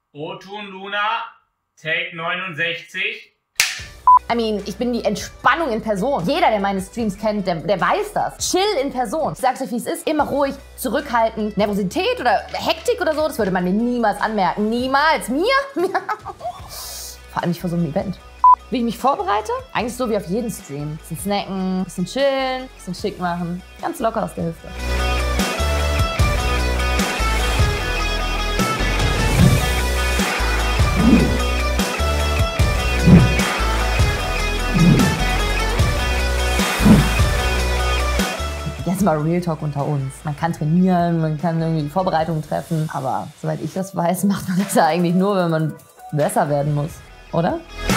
O-Ton Luna, Take 69. Ich bin die Entspannung in Person. Jeder, der meine Streams kennt, der weiß das. Chill in Person. Ich sag's euch, wie es ist. Immer ruhig, zurückhaltend. Nervosität oder Hektik oder so, das würde man mir niemals anmerken. Niemals. Mir? Vor allem nicht vor so einem Event. Wie ich mich vorbereite? Eigentlich so wie auf jeden Stream. Bisschen snacken, bisschen chillen, bisschen schick machen. Ganz locker aus der Hüfte. Jetzt mal Real Talk unter uns. Man kann trainieren, man kann irgendwie die Vorbereitungen treffen. Aber soweit ich das weiß, macht man das ja eigentlich nur, wenn man besser werden muss. Oder?